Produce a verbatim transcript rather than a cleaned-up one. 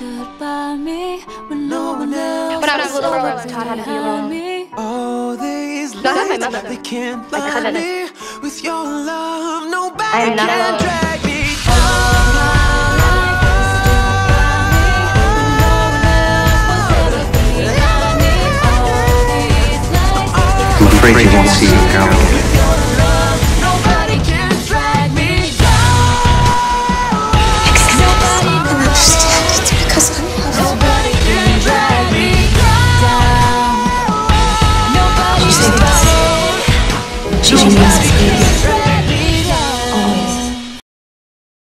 stood by me when no one else. When I was little, I was taught how to be alone. All these Not my lights, mother. they can't My blind cousin. me with your love. I Nobody am not can alone. drag me I'm afraid you won't see your girl again.